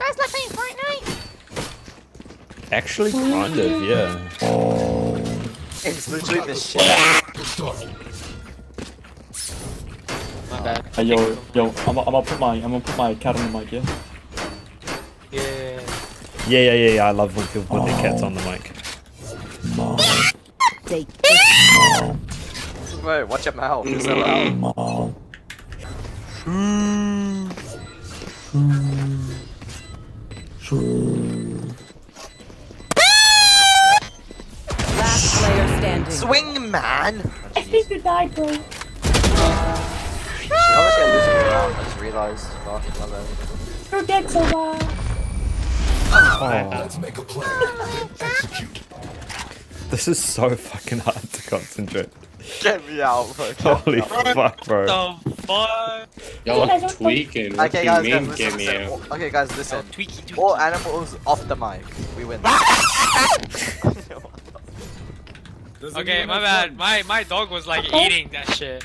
guys like playing Fortnite? Actually, kind of, yeah. It's literally the shit. My bad. Yo, I'm gonna put my cat on the mic, yeah? Yeah. Yeah. I love when people put their cats on the mic. Wait, watch your mouth. You're so loud. Last player standing. Swing, man! I think you died, bro. Shit, obviously I'm losing the round. I just realized. Fuck, my bad. You're dead, Sova. Let's make a plan and execute. This is so fucking hard to concentrate. Get me out, bro. Holy fuck, bro. The fuck? Y'all tweaking. What Okay, do guys, you mean, listen, get me listen. out? Okay, guys, listen. Tweaky. All animals off the mic. We win. Okay, my bad. My dog was like eating that shit.